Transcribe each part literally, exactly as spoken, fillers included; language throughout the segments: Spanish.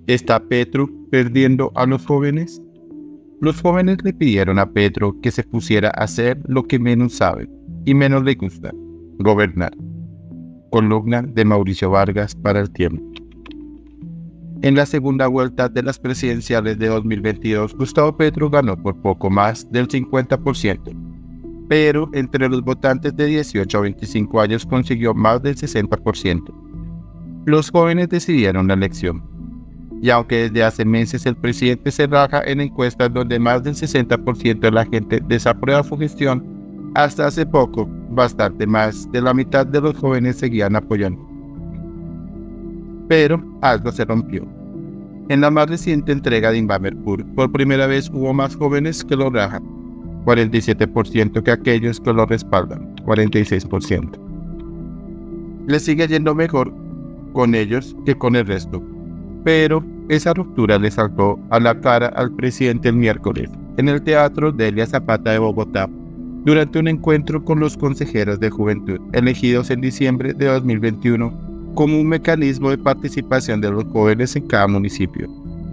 ¿Está Petro perdiendo a los jóvenes? Los jóvenes le pidieron a Petro que se pusiera a hacer lo que menos sabe y menos le gusta: gobernar. Columna de Mauricio Vargas para El Tiempo. En la segunda vuelta de las presidenciales de dos mil veintidós, Gustavo Petro ganó por poco más del cincuenta por ciento, pero entre los votantes de dieciocho a veinticinco años consiguió más del sesenta por ciento. Los jóvenes decidieron la elección, y aunque desde hace meses el presidente se raja en encuestas donde más del sesenta por ciento de la gente desaprueba su gestión, hasta hace poco, bastante más de la mitad de los jóvenes seguían apoyando. Pero algo se rompió. En la más reciente entrega de Invamerpur, por primera vez hubo más jóvenes que lo rajan, cuarenta y siete por ciento, que aquellos que lo respaldan, cuarenta y seis por ciento. Le sigue yendo mejor con ellos que con el resto, pero esa ruptura le saltó a la cara al presidente el miércoles en el Teatro Delia Zapata de Bogotá, durante un encuentro con los consejeros de juventud elegidos en diciembre de dos mil veintiuno como un mecanismo de participación de los jóvenes en cada municipio.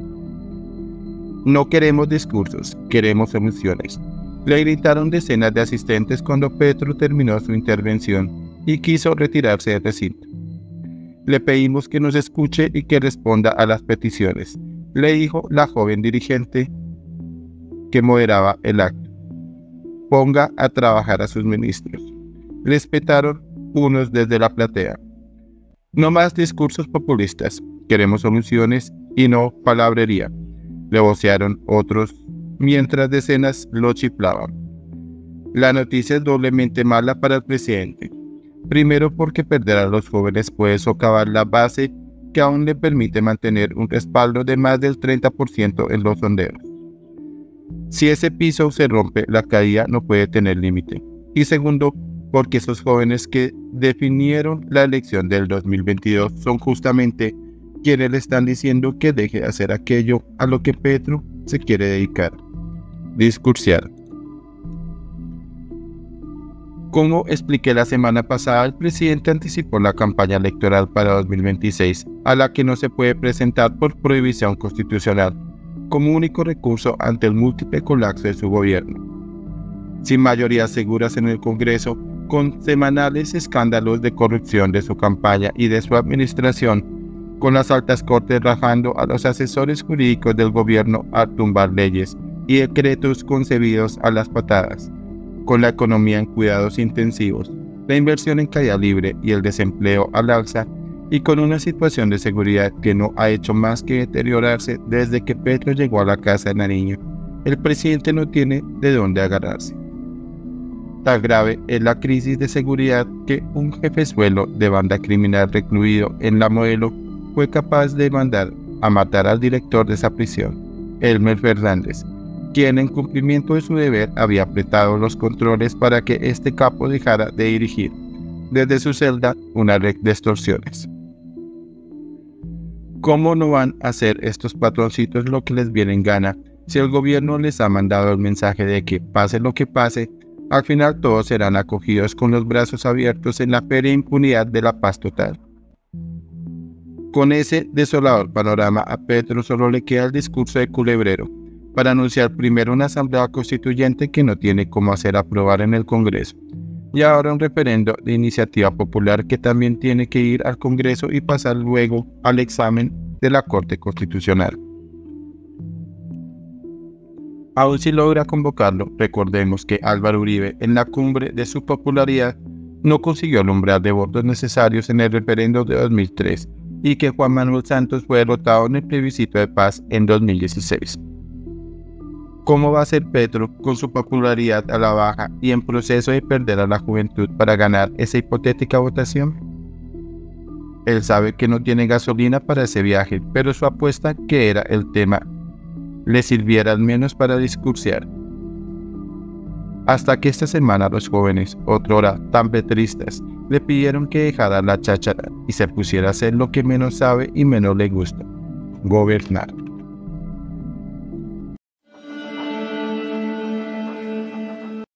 No queremos discursos, queremos emociones, le gritaron decenas de asistentes cuando Petro terminó su intervención y quiso retirarse del recinto. Le pedimos que nos escuche y que responda a las peticiones, le dijo la joven dirigente que moderaba el acto. Ponga a trabajar a sus ministros, les petaron unos desde la platea. No más discursos populistas, queremos soluciones y no palabrería, le vocearon otros mientras decenas lo chiflaban. La noticia es doblemente mala para el presidente. Primero, porque perder a los jóvenes puede socavar la base que aún le permite mantener un respaldo de más del treinta por ciento en los sondeos. Si ese piso se rompe, la caída no puede tener límite. Y segundo, porque esos jóvenes que definieron la elección del dos mil veintidós son justamente quienes le están diciendo que deje de hacer aquello a lo que Petro se quiere dedicar: discursear. Como expliqué la semana pasada, el presidente anticipó la campaña electoral para dos mil veintiséis, a la que no se puede presentar por prohibición constitucional, como único recurso ante el múltiple colapso de su gobierno. Sin mayorías seguras en el Congreso, con semanales escándalos de corrupción de su campaña y de su administración, con las altas cortes rajando a los asesores jurídicos del gobierno a tumbar leyes y decretos concebidos a las patadas, con la economía en cuidados intensivos, la inversión en caída libre y el desempleo al alza, y con una situación de seguridad que no ha hecho más que deteriorarse desde que Petro llegó a la Casa de Nariño, el presidente no tiene de dónde agarrarse. Tan grave es la crisis de seguridad que un jefezuelo de banda criminal recluido en La Modelo fue capaz de mandar a matar al director de esa prisión, Elmer Fernández, quien en cumplimiento de su deber había apretado los controles para que este capo dejara de dirigir desde su celda una red de extorsiones. ¿Cómo no van a hacer estos patroncitos lo que les viene en gana si el gobierno les ha mandado el mensaje de que, pase lo que pase, al final todos serán acogidos con los brazos abiertos en la férrea impunidad de la paz total? Con ese desolador panorama, a Petro solo le queda el discurso de culebrero para anunciar primero una asamblea constituyente que no tiene cómo hacer aprobar en el Congreso, y ahora un referendo de iniciativa popular que también tiene que ir al Congreso y pasar luego al examen de la Corte Constitucional. Aún si logra convocarlo, recordemos que Álvaro Uribe, en la cumbre de su popularidad, no consiguió el umbral de votos necesarios en el referendo de dos mil tres y que Juan Manuel Santos fue derrotado en el plebiscito de paz en dos mil dieciséis. ¿Cómo va a ser Petro con su popularidad a la baja y en proceso de perder a la juventud para ganar esa hipotética votación? Él sabe que no tiene gasolina para ese viaje, pero su apuesta, que era el tema, le sirviera al menos para discursear. Hasta que esta semana los jóvenes, otrora tan petristas, le pidieron que dejara la cháchara y se pusiera a hacer lo que menos sabe y menos le gusta: gobernar.